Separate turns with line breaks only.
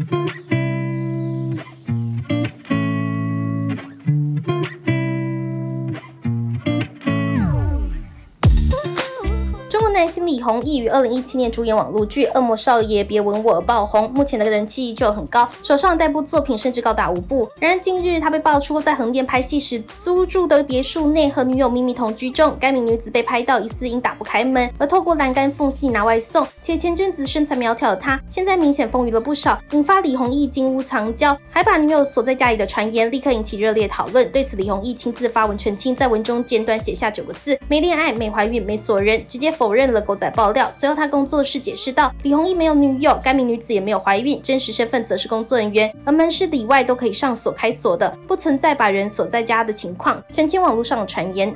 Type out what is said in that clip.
中国男星李弘毅于2017年主演网络剧《恶魔少爷别吻我》而爆红，目前的人气依旧很高，手上的待播作品甚至高达5部。然而近日他被爆出在横店拍戏时租住的别墅内和女友秘密同居中，该名女子被拍到疑似因打不开门而透过栏杆缝隙拿外送，且前阵子身材苗条的他现在明显丰腴了不少，引发李弘毅金屋藏娇，还把女友锁在家里的传言立刻引起热烈讨论。对此李弘毅亲自发文澄清，在文中简短写下9个字：没恋爱、没怀孕、没锁人，直接否认了狗仔爆料。随后他工作室解释道，李弘毅没有女友，该名女子也没有怀孕，真实身份则是工作人员，而门市里外都可以上锁开锁的，不存在把人锁在家的情况，澄清网络上的传言。